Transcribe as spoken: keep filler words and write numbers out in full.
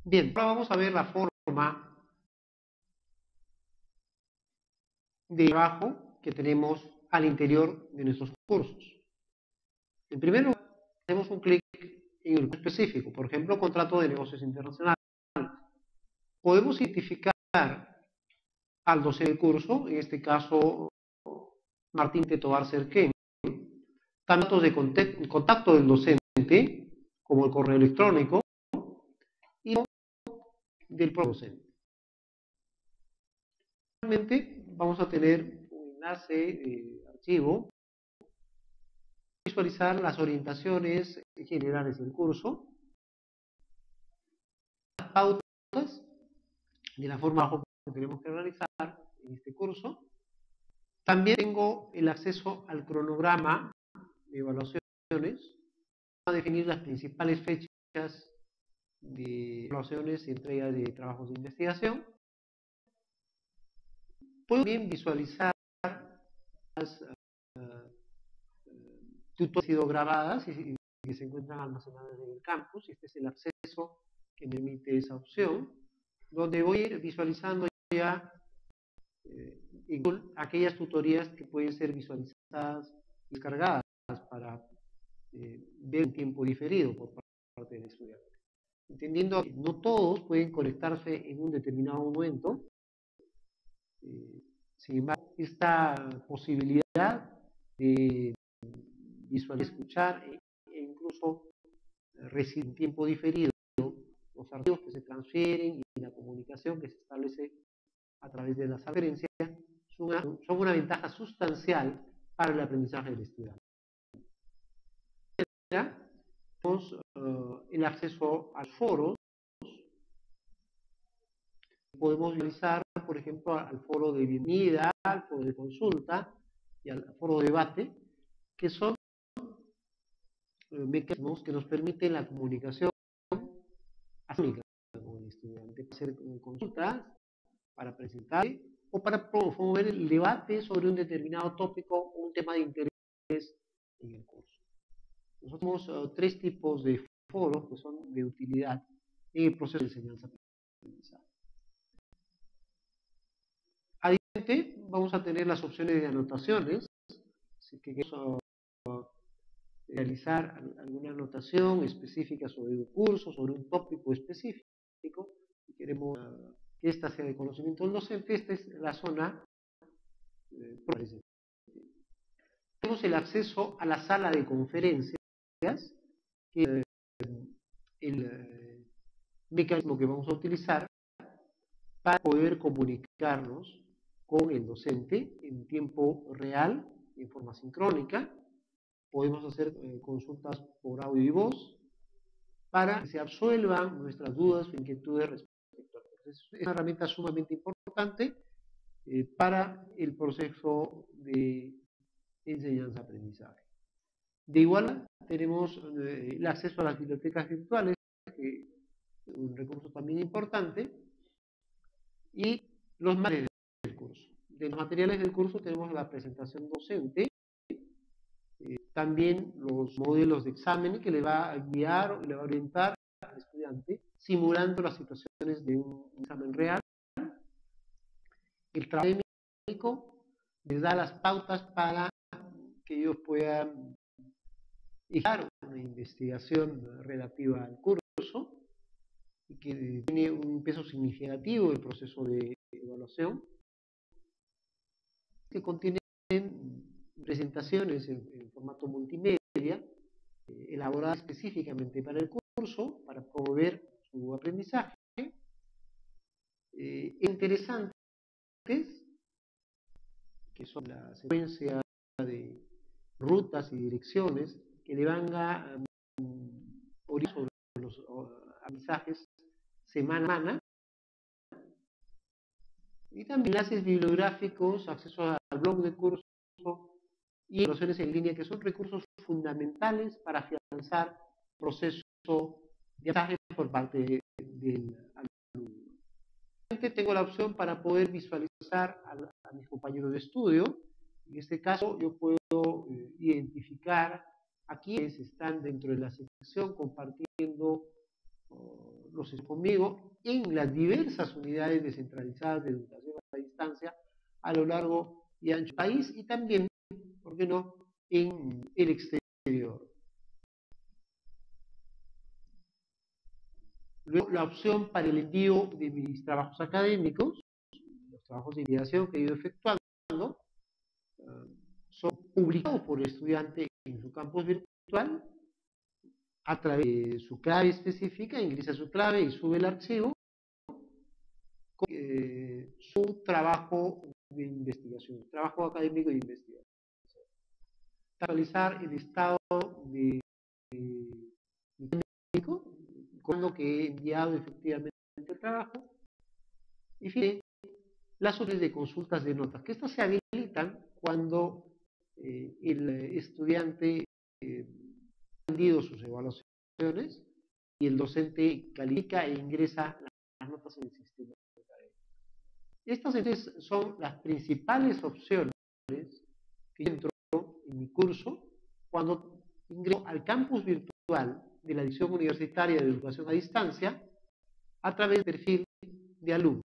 Bien, ahora vamos a ver la forma de trabajo que tenemos al interior de nuestros cursos. En primer lugar, hacemos un clic en el curso específico, por ejemplo, contrato de negocios internacionales. Podemos identificar al docente del curso, en este caso Martín Tetobar Cerquén, datos de contacto del docente, como el correo electrónico, y del propio docente. Finalmente, vamos a tener un enlace de archivo, visualizar las orientaciones generales del curso, las pautas de la forma que tenemos que realizar en este curso. También tengo el acceso al cronograma de evaluaciones, a definir las principales fechas de evaluaciones y entrega de trabajos de investigación. Puedo también visualizar las uh, tutoriales que han sido grabadas y que se encuentran almacenadas en el campus. Este es el acceso que me permite esa opción, donde voy a ir visualizando ya eh, en aquellas tutorías que pueden ser visualizadas y descargadas para eh, ver en tiempo diferido por parte del estudiante. Entendiendo que no todos pueden conectarse en un determinado momento, eh, sin embargo, esta posibilidad de visualizar, escuchar e, e incluso recibir en tiempo diferido los archivos que se transfieren y la comunicación que se establece a través de las referencias son una, son una ventaja sustancial para el aprendizaje del estudiante. Tenemos uh, el acceso a foros. Podemos visualizar, por ejemplo, al foro de bienvenida, al foro de consulta y al foro de debate, que son uh, mecanismos que nos permiten la comunicación asíncrona con el estudiante, para hacer uh, consultas, para presentar o para promover el debate sobre un determinado tópico o un tema de interés en el curso. Nosotros tenemos uh, tres tipos de foros que son de utilidad en el proceso de enseñanza-aprendizaje. Adicionalmente, vamos a tener las opciones de anotaciones. Si queremos uh, realizar alguna anotación específica sobre un curso, sobre un tópico específico, si queremos uh, que esta sea de conocimiento del docente, esta es la zona eh, tenemos el acceso a la sala de conferencias, que es el eh, mecanismo que vamos a utilizar para poder comunicarnos con el docente en tiempo real, en forma sincrónica. Podemos hacer eh, consultas por audio y voz para que se absuelvan nuestras dudas o inquietudes respecto al proceso. Es una herramienta sumamente importante eh, para el proceso de enseñanza-aprendizaje. De igual manera, tenemos eh, el acceso a las bibliotecas virtuales, que es un recurso también importante, y los materiales del curso. De los materiales del curso tenemos la presentación docente, eh, también los modelos de examen que le va a guiar o le va a orientar al estudiante, simulando las situaciones de un examen real. El trabajo académico les da las pautas para que ellos puedan iniciar una investigación relativa al curso y que tiene un peso significativo en el proceso de evaluación, que contienen presentaciones en, en formato multimedia eh, elaboradas específicamente para el curso, para promover su aprendizaje, eh, interesantes, que son la secuencia de rutas y direcciones que le van a um, orientar sobre los uh, aprendizajes semana a semana, y también enlaces bibliográficos, acceso al blog de curso y evaluaciones en línea, que son recursos fundamentales para afianzar el proceso de aprendizaje por parte de, del alumno. Tengo la opción para poder visualizar a, a mis compañeros de estudio. En este caso, yo puedo eh, identificar a quienes están dentro de la sección compartiendo o, los estudiantes conmigo en las diversas unidades descentralizadas de educación a distancia a lo largo y ancho del país y también, ¿por qué no?, en el exterior. Luego, la opción para el envío de mis trabajos académicos, los trabajos de investigación que he ido efectuando, uh, son publicados por el estudiante en su campus virtual a través de su clave específica, ingresa su clave y sube el archivo con eh, su trabajo de investigación, trabajo académico de investigación. Actualizar el estado de, de, de técnico, con lo que he enviado efectivamente el trabajo, y finalmente las opciones de consultas de notas, que estas se habilitan cuando eh, el estudiante eh, ha rendido sus evaluaciones y el docente califica e ingresa las notas en el sistema académico. Estas entonces son las principales opciones que yo entro en mi curso cuando ingreso al campus virtual de la Dirección Universitaria de Educación a Distancia a través del perfil de alumno.